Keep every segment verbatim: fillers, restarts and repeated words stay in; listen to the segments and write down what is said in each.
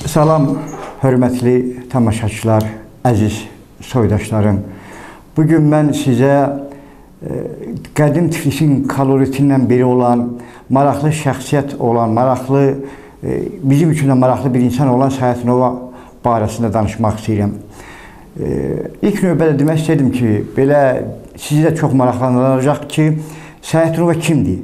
Salam, hörmətli tamaşaçılar, əziz soydaşlarım. Bugün mən sizə e, qədim Tiflisin koloritindən biri olan, maraqlı şəxsiyyət olan, maraqlı, e, bizim üçün də maraqlı bir insan olan Sayətunova barəsində danışmaq istəyirəm. E, ilk növbədə demək istədim ki, belə sizi də çox maraqlandıracaq ki, Sayətunova kimdir?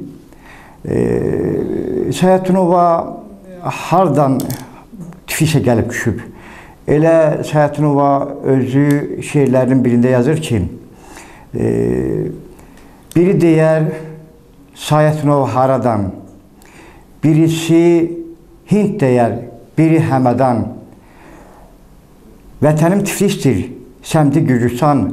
E, Sayətunova hardan Tiflisə gəlib düşüb? Elə Sayətunova özü şeirlərinin birində yazır ki, e, biri deyər Sayətunova haradan, birisi Hind deyər, biri Həmədan. Vətənim Tiflisdir, səmti Gürcistan,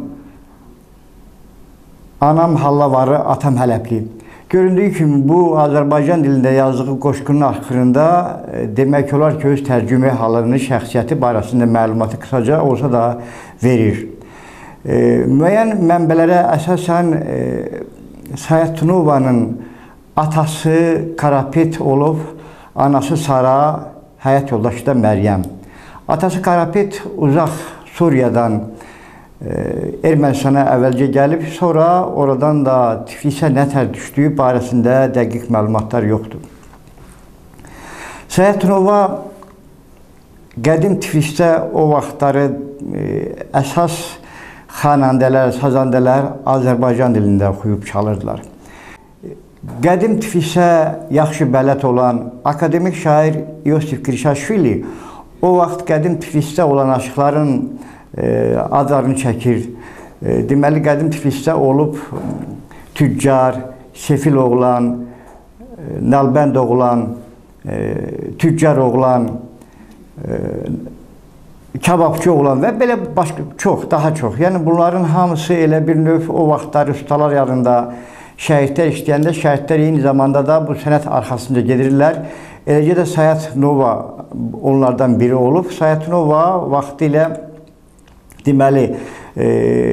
anam Hallavarı, atam Hələbli. Göründüyü kimi bu Azərbaycan dilində yazdığı qoşqunun axırında e, demək olar ki, öz tərcümə halını, şəxsiyyəti barəsində məlumatı qısaca olsa da verir. E, müəyyən mənbələrə əsasən e, Sayətunovanın atası Karapet olub, anası Sara, həyat yoldaşı da Məryəm. Atası Karapet uzaq Suriyadan Ermənistana əvvəlcə gəlib, sonra oradan da Tiflisə nətər düşdüyü barəsində dəqiq məlumatlar yoxdur. Sayətunova qədim Tiflisdə o vaxtları e, əsas xanəndələr, sazəndələr Azərbaycan dilində oxuyub çalırdılar. Qədim Tiflisə yaxşı bələd olan akademik şair Yosif Qirşaşvili o vaxt qədim Tiflisdə olan aşıqların adlarını çəkir. Deməli, qədim Tiflisdə olub tüccar, sefil oğlan, nalbənd oğlan, tüccar oğlan, kababçı oğlan və belə başqa çox, daha çox. Yəni bunların hamısı elə bir növ o vaxtlar ustalar yanında şəhidlər işləyəndə, şəhidlər eyni zamanda da bu sənət arxasında gedirlər. Eləcə də Sayətunova onlardan biri olub. Sayətunova vaxtı ilə deməli, e,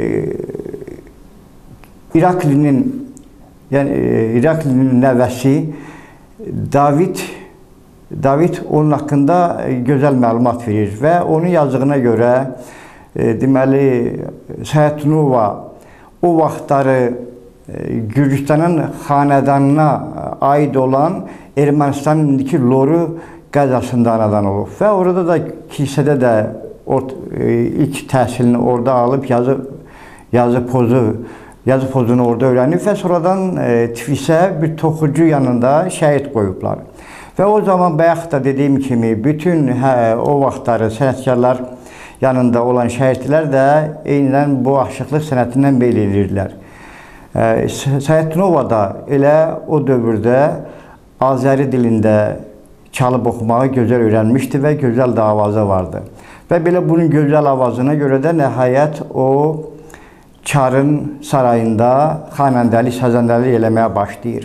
İraklinin, yəni e, İraklinin nəvəsi David, David onun haqqında gözəl məlumat verir və onun yazdığına görə e, deməli, Sayətunova o vaxtları e, Gürcistanın xanədanına aid olan Ermənistanın indiki Loru qəzasında anadan olub və orada da kilsədə də Ort, e, ilk təhsilini orada alıb, yazı, yazı pozu, yazı pozunu orada öyrənib və sonradan e, Tiflisə bir toxucu yanında şəhid qoyublar. Və o zaman bayaq da dediyim kimi, bütün hə, o vaxtları sənətkarlar yanında olan şəhidlər də eynən bu aşıqlıq sənətindən beyl edirdilər. E, Sayətunova da elə o dövrdə Azəri dilində çalıb oxumağı gözəl öyrənmişdi və gözəl də avazı vardı. Və belə bunun gözəl avazına görə də nəhayət o Çarın sarayında xanəndəlik, sazəndəlik eləməyə başlayır.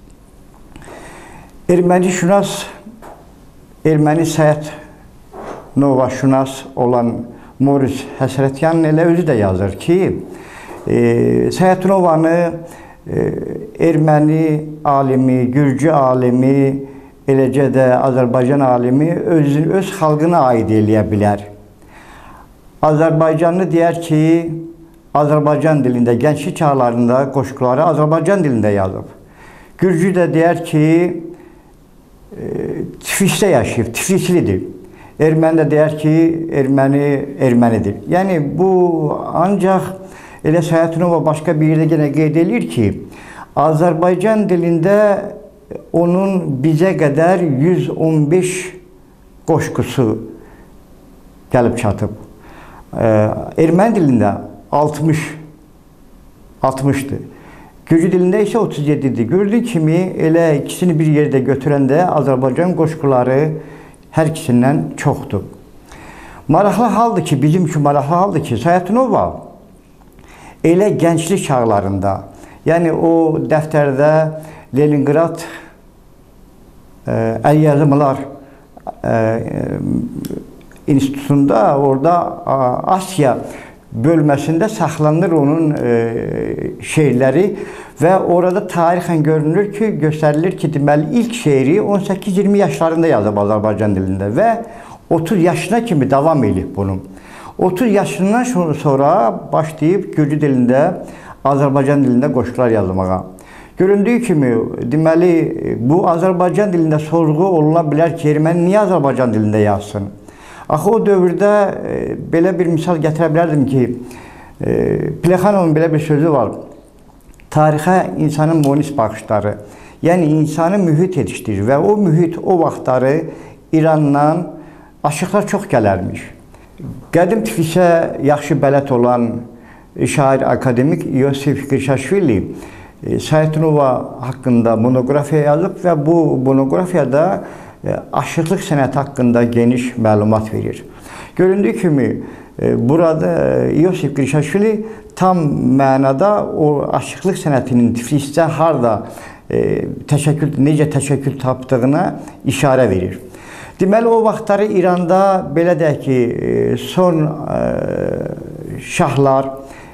Erməni şünas, erməni Sayətunova şünas olan Moris Həsrətyan elə özü də yazır ki, e, Sayətunovanı e, erməni alimi, gürcü alimi, eləcə də Azərbaycan alimi öz, öz xalqına aid eləyə bilər. Azərbaycanlı deyər ki, Azərbaycan dilində, gənclik çağlarında qoşquları Azərbaycan dilində yazıb. Gürcü də deyər ki, e, Tiflisdə yaşayıb, Tiflislidir. Erməni də deyər ki, erməni ermənidir. Yəni, bu ancaq elə Sayətunova başqa bir yerdə yenə qeyd edir ki, Azərbaycan dilində onun bizə qədər yüz on beş qoşqusu gəlib çatıb. Erməni dilində altmış, altmışdır. Gürcü dilində isə otuz yeddidir. Gördüyü kimi elə ikisini bir yerdə götürəndə Azərbaycan qoşquları hər ikisindən çoxdur. Maraqlı haldır ki, bizim üçün maraqlı haldır ki, Sayətunova elə gənclik çağlarında, yəni o dəftərdə Leningrad əl yazımlar institutunda, orada Asiya bölməsində saxlanılır onun şeirləri və orada tarixən görünür ki, göstərilir ki, deməli ilk şeiri on səkkiz iyirmi yaşlarında yazıb Azərbaycan dilində və otuz yaşına kimi davam edib bunu. otuz yaşından sonra başlayıb Gürcü dilində, Azərbaycan dilində qoşqular yazmağa. Göründüyü kimi, deməli, bu Azərbaycan dilində sorğu oluna bilər ki, erməni niyə Azərbaycan dilində yazsın? Axı o dövrdə e, belə bir misal gətirə bilərdim ki, e, Plexanovun belə bir sözü var. Tarixə insanın monist baxışları, yəni insanı mühit yetişdirir və o mühit o vaxtları İrandan aşıqlar çox gələrmiş. Qədim Tiflisə yaxşı bələd olan şair akademik Yosif Qirşaşvili Sayıtnova haqqında monografiya yazıb və bu monografiyada aşıqlıq sənəti haqqında geniş məlumat verir. Göründüyü kimi, burada Yosif Qirşaşvili tam mənada o aşıqlıq sənətinin Tiflisdə harda təşəkkül, necə təşəkkül tapdığına işarə verir. Deməli, o vaxtları İranda belə deyək ki, son şahlar,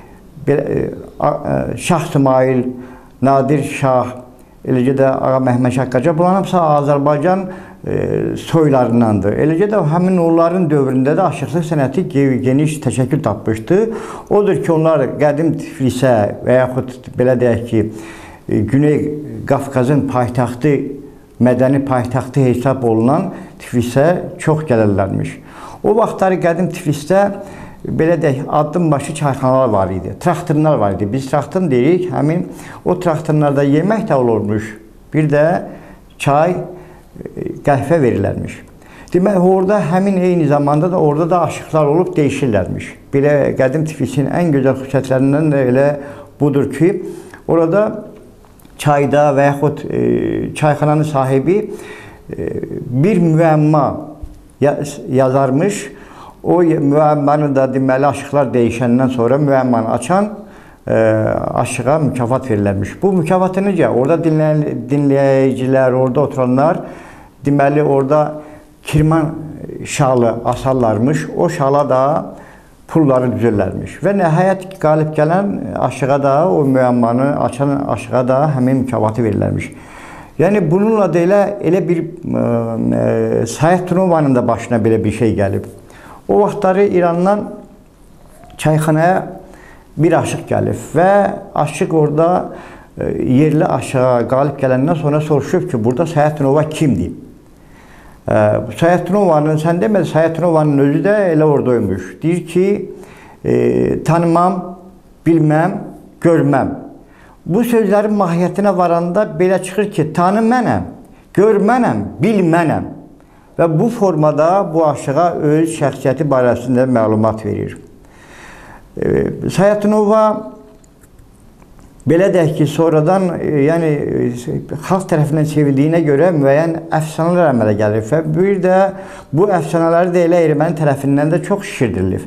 Şah İsmail, Nadir Şah, eləcə də Ağa Məhəmməd Şah Qacar, bunların hamısı Azərbaycan soylarındandır. Eləcə də həmin onların dövründə də aşıqlıq sənəti geniş təşəkkül tapmışdı. Odur ki, onlar qədim Tiflisə və yaxud belə deyək ki, Güney Qafqazın paytaxtı, mədəni paytaxtı hesab olunan Tiflisə çox gəlirlərmiş. O vaxtları qədim Tiflisdə belə deyək, addım başı çayxanalar var idi, traktorlar var idi. Biz traktor deyirik, həmin o traktorlarda yemək də olurmuş, bir də çay, qəhvə verilərmiş. Demək, orada həmin eyni zamanda da orada da aşıqlar olub dəyişirlərmiş. Belə qədim Tiflisin ən gözəl xüsusiyyətlərindən də elə budur ki, orada çayda və yaxud e, çayxananın sahibi e, bir müəmma yazarmış. O müəmmanı da deməli aşıqlar dəyişəndən sonra müəmmanı açan e, aşığa mükafat verilərmiş. Bu mükafatı necə? Orada dinley dinləyicilər, orada oturanlar deməli orada kirman şalı asarlarmış. O şala da pulları düzürlərmiş. Və nəhayət qalib gələn aşığa da, o müəmmanı açan aşığa da həmin mükafatı verilərmiş. Yəni, bununla da elə, elə bir e, Sayıtnovanın da başına belə bir şey gəlib. O vaxtları İrandan çayxanaya bir aşıq gəlib və aşıq orada e, yerli aşığa qalib gələndən sonra soruşub ki, burada Sayıtnova kimdir? Sayıtnovanın, sən demədi, Sayıtnovanın özü də elə oradaymış. Deyir ki, e, tanımam, bilməm, görməm. Bu sözlərin mahiyyətinə varanda belə çıxır ki, tanı mənəm, gör mənəm, bil mənəm. Və bu formada bu aşığa öz şəxsiyyəti barəsində məlumat verir. E, Sayıtnova belə deyək ki, sonradan yəni, xalq tərəfindən sevildiyinə görə müəyyən əfsanələr əmələ gəlir və bir də bu əfsanələri də elə erməni tərəfindən də çox şişirdirilir.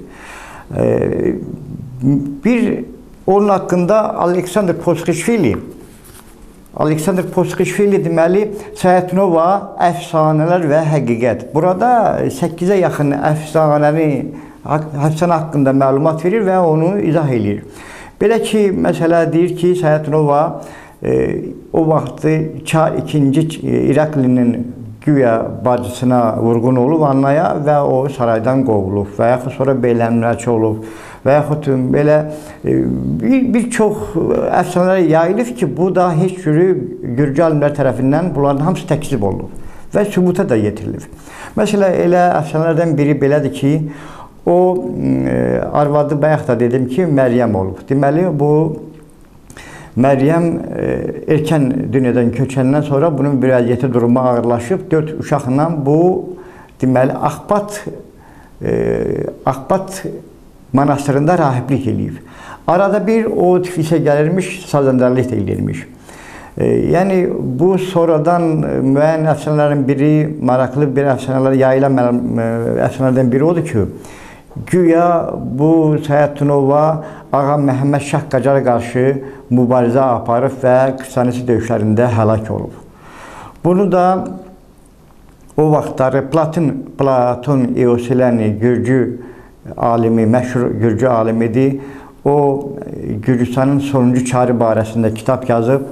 Bir, onun haqqında Aleksandr Poskishvili, Aleksandr Poskishvili deməli, Sayıtnova, əfsanələr və həqiqət. Burada səkkizə yaxın əfsanəni, əfsanə haqqında məlumat verir və onu izah edir. Belə ki, məsələ deyir ki, Sayıtnova e, o vaxtı Çar ikinci İraklinin güya bacısına vurğun olub Annaya və o saraydan qovulub və yaxud sonra beylənməçi olub və yaxud belə e, bir, bir çox əfsanələr yayılıb ki, bu da heç cürü Gürcü alimlər tərəfindən bunların hamısı təkzib olunub və sübuta da yetirilib. Məsələ, elə əfsanələrdən biri belədir ki, o e, arvadı bayaq da dedim ki, Məryəm olub. Deməli, bu Məryəm e, erkən dünyadan köçəndən sonra bunun vəziyyəti durumu ağırlaşıb, dörd uşaqla bu deməli Axbat e, Axbat monastırında rahiblik eləyib. Arada bir o Tiflisə gəlirmiş, sazəndarlıq da eləyirmiş. E, yəni, bu sonradan müəyyən əfsanələrin biri, maraqlı bir əfsanələr yayılan əfsanələrdən biri odur ki, güya bu Sayıtnova Ağa Məhəmməd Şah Qacara qarşı mübarizə aparıb və Qıstanisi döyüşlərində həlak olub. Bunu da o vaxtları Platon, Platon Eosileni, Gürcü alimi, məşhur Gürcü alimidir. O, Gürcüstanın sonuncu çarı barəsində kitab yazıb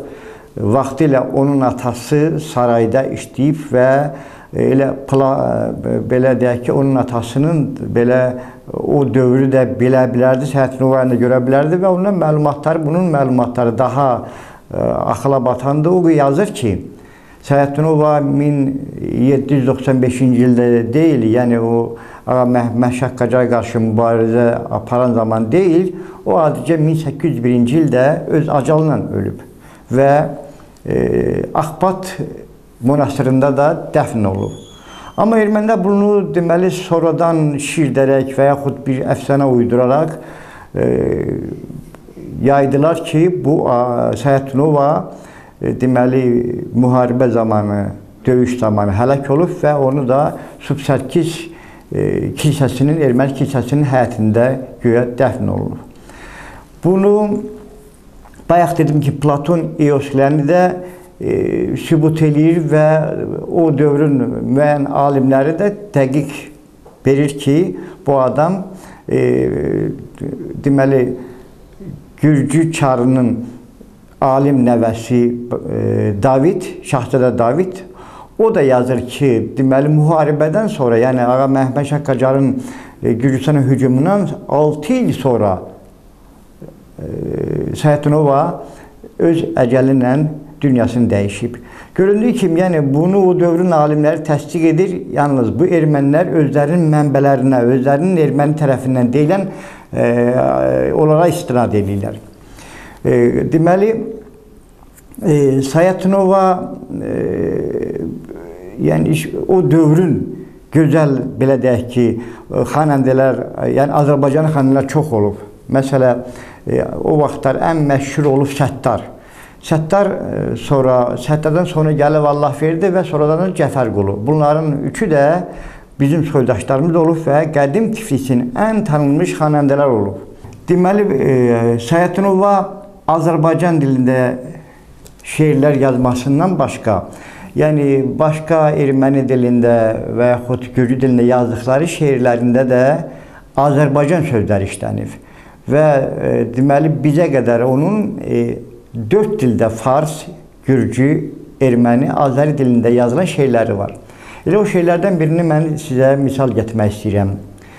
vaxtilə onun atası sarayda işləyib və elə pla, belə deyək ki, onun atasının belə o dövrü də bilə bilərdi, Səyhət Nurvani görə bilərdi və onun məlumatları, bunun məlumatları daha axıla batandı. O yazır ki, Səyhət Nurvani min yeddi yüz doxsan beşinci ildə deyil, yəni o Ağa Məşəq Qacara qarşı mübarizə aparan zaman deyil, o adicə min səkkiz yüz birinci ildə öz acalıyla ölüb və e, Ağbat monastırında da dəfn olub. Amma ermənilər bunu deməli sonradan şirdərək və yaxud bir əfsanə uyduraraq e, yaydılar ki, bu Səyhət Nurvani e, deməli müharibə zamanı, döyüş zamanı həlak olub və onu da Subsərkis e, kilsəsinin, erməni kilsəsinin həyətində göyə dəfn olunub. Bunu bayaq dedim ki, Platon eoslərini də e, sübut eləyir və o dövrün müəyyən alimləri də dəqiq verir ki, bu adam e, deməli Gürcü çarının alim nəvəsi e, David, Şahzadə David, o da yazır ki, deməli müharibədən sonra, yəni Ağa Məşəq Qacarın e, Gürcüstana hücumundan altı il sonra e, Səyhət Nurvani öz əcəli ilə dünyasını dəyişib. Göründüyü kimi, yəni bunu o dövrün alimləri təsdiq edir. Yalnız bu ermənilər özlərinin mənbələrinə, özlərinin erməni tərəfindən deyilən e, onlara istinad edirlər. E, deməli, e, Səyhət Nurvani e, yəni o dövrün gözəl, belə deyək ki, xanəndələr, yəni Azərbaycan xanəndələr çox olub. Məsələ, e, o vaxtlar ən məşhur olub Səttar. Səttar sonra, Səttardan sonra gəlib Allah verdi və sonradan Cəfərqulu. Bunların üçü də bizim soydaşlarımız olub və qədim Tiflisin ən tanınmış xanəndələr olub. Deməli, e, Səyhət Nurvani Azərbaycan dilində şeirlər yazmasından başqa, yəni başqa erməni dilində və yaxud Gürcü dilində yazdıqları şeirlərində də Azərbaycan sözləri işlənib. Və e, deməli, bizə qədər onun e, dörd dildə Fars, Gürcü, Erməni, Azəri dilində yazılan şeyləri var. Elə o şeylərdən birini mən sizə misal gətirmək istəyirəm.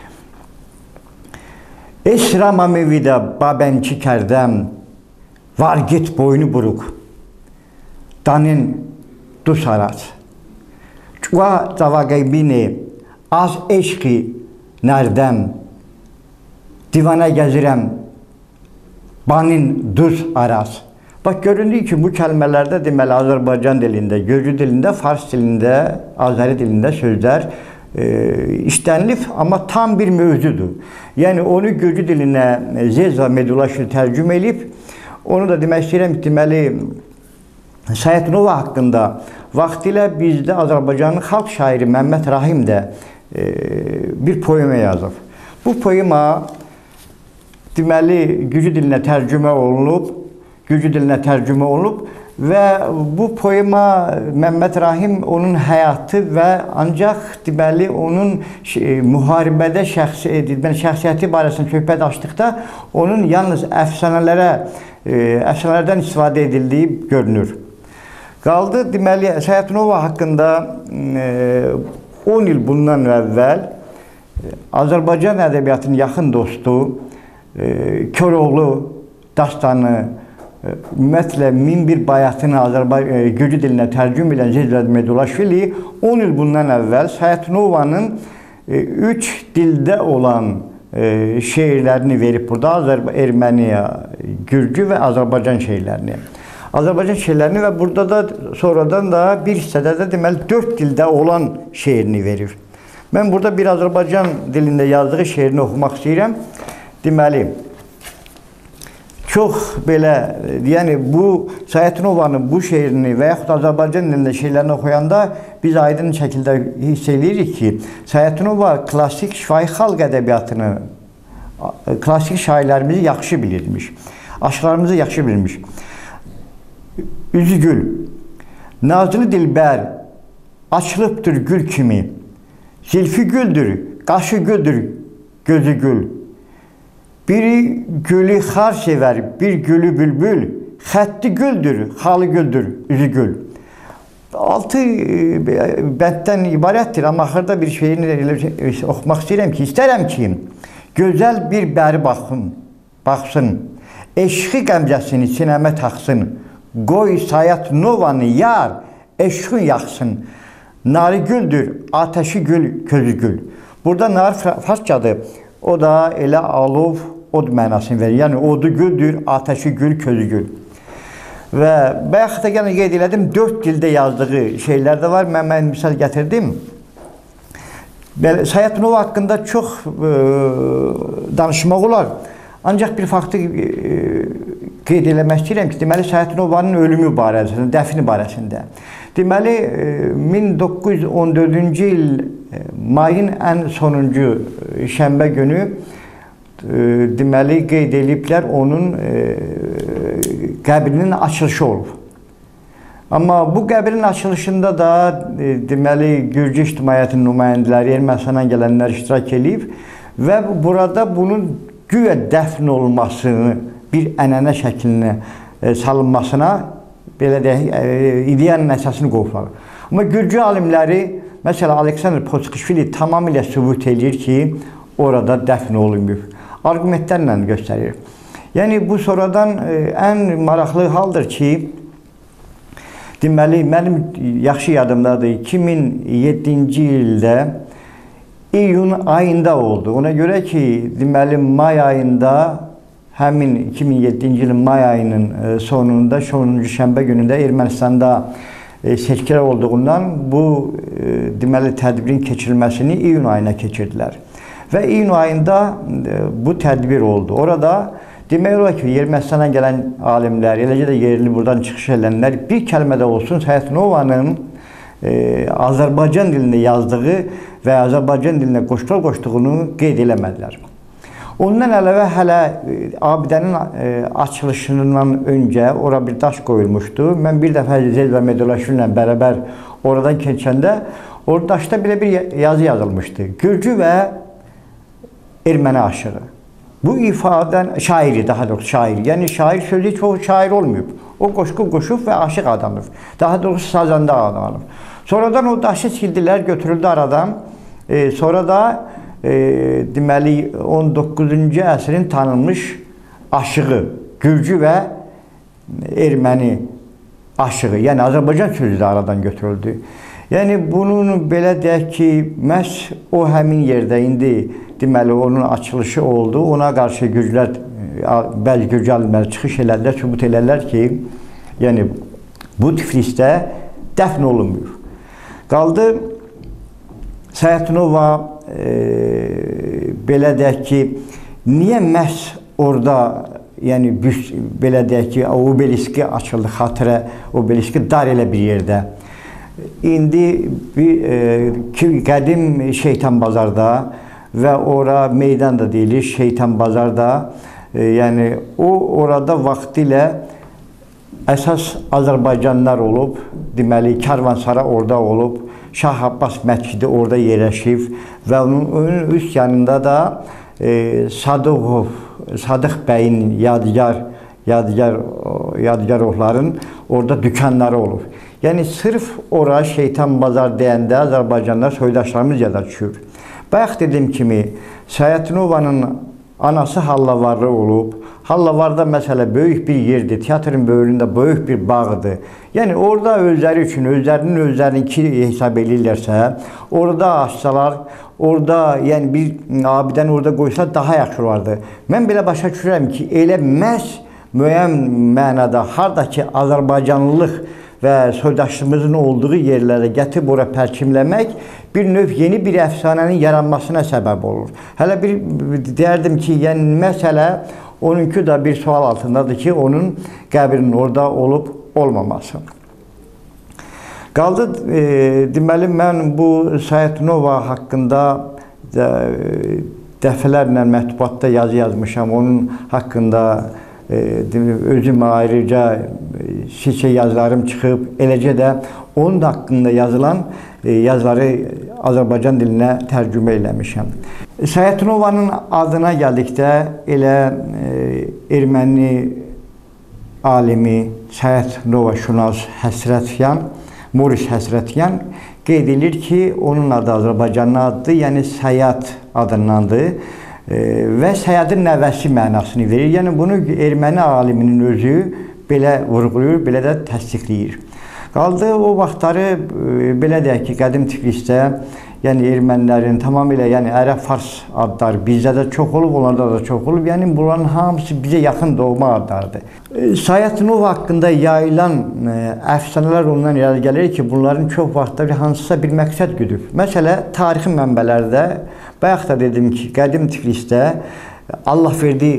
Esrama mevida babənçi kərdəm, var git boynu buruq, danin du sarat. Çuva zavaqeybini, az eşqi nərdəm, divana gəzirəm, banin duz araz. Bax, göründüyü ki, bu kəlmələrdə deməli Azərbaycan dilində, Gürcü dilində, Fars dilində, Azəri dilində sözlər e, işlənilib, amma tam bir mövzudur. Yəni, onu Gürcü dilinə Zeza Medulaşı tərcümə edib, onu da demək istəyirəm, deməli, Səyhət Nurvani haqqında vaxtilə bizdə Azərbaycanın xalq şairi Məmməd Rahim də e, bir poema yazıb. Bu poema deməli, Gürcü dilinə tərcümə olunub, Gürcü dilinə tərcümə olunub və bu poema Məmməd Rahim onun həyatı və ancaq deməli, onun müharibədə şəxsi, deməli, şəxsiyyəti barəsində söhbət açdıqda onun yalnız əfsanələrə, əfsanələrdən istifadə edildiyi görünür. Qaldı, deməli, Səyhət Nurvani haqqında on il bundan əvvəl Azərbaycan ədəbiyyatının yaxın dostu Köroğlu dastanı, ümumiyyətlə min bir bayatını Azərbaycan Gürcü dilinə tərcüm edən Zeza Medulaşvili on il bundan əvvəl Səyhət Nurvaninin üç dildə olan şeirlərini verib burada, Erməniyə, Gürcü və Azərbaycan şeirlərini. Azərbaycan şeirlərini və burada da sonradan da bir hissədə də deməli dörd dildə olan şeirini verir. Mən burada bir Azərbaycan dilində yazdığı şeirini oxumaq istəyirəm. Deməli, çox belə, yəni bu Səyhət Nurvaninin bu şeirini və yaxud Azərbaycan dilində şeirlərini oxuyanda biz aydın şəkildə hiss edirik ki, Səyhət Nurvani klassik şifahi xalq ədəbiyyatını, klassik şairlərimizi yaxşı bilirmiş, aşıqlarımızı yaxşı bilirmiş. Üzgül, nazlı dilbər, açılıbdır gül kimi, zilfi güldür, qaşı güldür, gözü gül. Biri gülü xar sevər, bir gülü bülbül, xətti güldür, xalı güldür, üzü gül. Altı bənddən ibarətdir, amma axırda bir şeyini oxumaq istəyirəm ki, istərəm ki, gözəl bir bəri baxın, baxsın, eşqi qəmcəsini sinəmə taxsın, qoy Sayat Novanı yar, eşqin yaxsın, narı güldür, ateşi gül, közü gül. Burada nar farscadır, o da elə alov, od mənasını verir. Yəni, odu güldür, ateşi gül, közü gül. Və bayaq da gələn qeyd elədim, dörd dildə yazdığı şeylər də var. Mən, mən misal gətirdim. Sayat Nova haqqında çox e, danışmaq olar. Ancaq bir faktı e, qeyd eləmək istəyirəm ki, deməli, Sayat Nova'nın ölümü barəsində, dəfni barəsində. Deməli, e, min doqquz yüz on dördüncü il e, mayın ən sonuncu e, şənbə günü deməli, qeyd ediblər onun e, qəbrinin açılışı olub. Amma bu qəbrin açılışında da e, deməli, Gürcü ictimaiyyətinin nümayəndələri, Ermənistandan gələnlər iştirak edib və burada bunun güya dəfn olmasını, bir ənənə şəklinə e, salınmasına belə deyək, e, ideyanın əsasını qoyublar. Amma Gürcü alimləri, məsələn, Aleksandr Poçkişvili tamamilə sübut edir ki, orada dəfn olunmur. Argumentlərlə göstərir. Yəni, bu sonradan e, ən maraqlı haldır ki, deməli, mənim yaxşı yadımdadır, iki min yeddinci ildə iyun ayında oldu. Ona görə ki, deməli, may ayında, həmin iki min yeddinci ilin may ayının e, sonunda, sonuncu şənbə günündə Ermənistanda e, seçkilər olduğundan bu, e, deməli, tədbirin keçirilməsini iyun ayına keçirdilər. Və iyun ayında bu tədbir oldu. Orada demək olar ki, Ermənistandan gələn alimlər, eləcə də yerli buradan çıxış edənlər bir kəlmədə olsun Sayat Novanın e, Azərbaycan dilində yazdığı və Azərbaycan dilində qoşqal qoşduğunu qeyd eləmədilər. Ondan əlavə hələ abidənin e, açılışından öncə ora bir daş qoyulmuşdu. Mən bir dəfə Zel və Medolaşvili ilə bərabər oradan keçəndə orada daşda belə bir yazı yazılmışdı. Gürcü və erməni aşığı. Bu ifadən şairi, daha doğrusu şair. Yəni şair sözü çox şair olmayıb. O qoşqu qoşub və aşıq adamdır. Daha doğrusu sazanda adamdır. Sonradan o daşı sildilər, götürüldü aradan. E, sonra da e, deməli on doqquzuncu əsrin tanınmış aşığı, Gürcü və erməni aşığı, yəni Azərbaycan sözü də aradan götürüldü. Yəni bunun belə deyək ki, məhz o həmin yerdə indi deməli onun açılışı oldu. Ona qarşı Gürcülər, bəzi Gürcü alimləri çıxış elədilər, sübut elədilər ki, yəni bu Tiflisdə dəfn olunmuyor. Qaldı Sayat Nova e, belə deyək ki, niyə məhz orada, yəni belə deyək ki, obeliski açıldı, xatirə obeliski dar elə bir yerdə. İndi bir e, ki, qədim Şeytan Bazarda və ora meydan da deyilir, Şeytan Bazarda, e, yəni o orada vaxtilə əsas Azərbaycanlılar olub, deməli Karvansara orada olub, Şah Abbas məscidi orada yerləşib və onun, onun üst yanında da e, Sadıqov, Sadıq bəyin yadigar, yadigar, yadigarovların orada dükanları olub. Yəni sırf ora Şeytan Bazar deyəndə Azərbaycanlılar soydaşlarımız yada düşür. Bayaq dediyim kimi, Sayat Nova'nın anası Hallavarlı olub. Hallavarda məsələ böyük bir yerdir, teatrın böyründə böyük bir bağdır. Yəni orada özləri üçün, özlərinin özlərinki hesab edirlərsə, orada açsalar, orada yəni bir abidəni orada qoysa daha yaxşı olardı. Mən belə başa düşürəm ki, elə məhz müəyyən mənada hardakı Azərbaycanlılıq və soydaşlığımızın olduğu yerlərə gətirib ora pərçimləmək bir növ yeni bir əfsanənin yaranmasına səbəb olur. Hələ bir deyərdim ki, yəni məsələ onunki da bir sual altındadır ki, onun qəbrinin orada olub olmaması. Qaldı, e, deməli, mən bu Sayat Nova haqqında də, dəfələrlə mətbuatda yazı yazmışam, onun haqqında özüm ayrıca şişə yazılarım çıxıb, eləcə də onun haqqında yazılan yazıları Azərbaycan dilinə tərcümə eləmişəm. Sayat Nova'nın adına gəldikdə elə erməni alimi Səyət Novaşünas Həsrətyan, Moris Həsrətyan qeyd edir ki, onun adı Azərbaycanın adıdır, yəni Səyət adındandır və Səyədin nəvəsi mənasını verir. Yəni bunu erməni aliminin özü belə vurğulayır, belə də təsdiqləyir. Qaldı o vaxtları belə deyək ki, qədim Tiflisdə, yəni ermənilərin tamamilə, yəni ərəb-fars adlar bizdə də çox olub, onlarda da çox olub. Yəni bunların hamısı bizə yaxın doğma adlardır. Səyət Nov haqqında yayılan əfsanələr ondan irəli gəlir ki, bunların çox vaxtda hansısa bir məqsəd güdür. Məsələ, tarixi mənbələrdə, bayaq da dedim ki, qədim Tiflisdə Allahverdi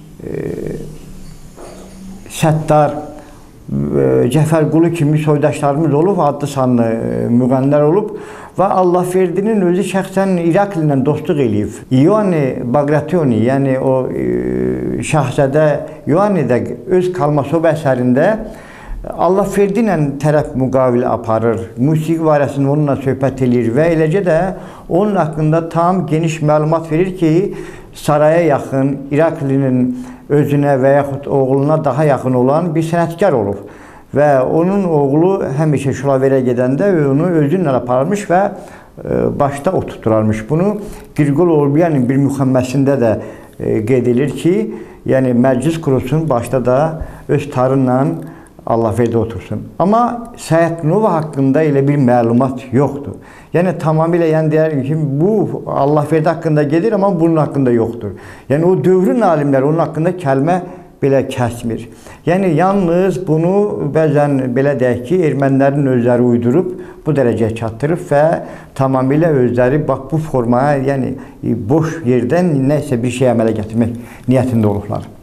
Səttar, Cəfərqulu kimi soydaşlarımız olub, adlı sanlı müğənnilər olub və Allahverdinin özü şəxsən İrakli ilə dostluq eləyib. Ioanni Bagrationi, yəni o şahzadə Ioanni də öz Kalmasov əsərində Allahverdi ilə tərəf müqavil aparır, musiqi barəsində onunla söhbət edir və eləcə də onun haqqında tam geniş məlumat verir ki, saraya yaxın, İraklinin özünə və yaxud oğluna daha yaxın olan bir sənətkar olub. Və onun oğlu həmişə Şulaverə gedəndə onu özünlə aparmış və başda oturtturarmış. Bunu Qirqol Orbiyanin bir müxəmməsində də qeyd edilir ki, yəni məclis qurusun, başda da öz tarınla Allahverdi otursun. Amma Səyət Nova haqqında elə bir məlumat yoxdur. Yəni tamamilə yəni deyərik ki, bu Allahverdi haqqında gedir, amma bunun haqqında yoxdur. Yəni o dövrün alimləri onun haqqında kəlmə belə kəsmir. Yəni yalnız bunu bəzən belə deyək ki, ermənilərin özləri uydurub bu dərəcəyə çatdırıb və tamamilə özləri bax bu formaya, yəni boş yerdən nəsə bir şey əmələ gətirmək niyyətində olublar.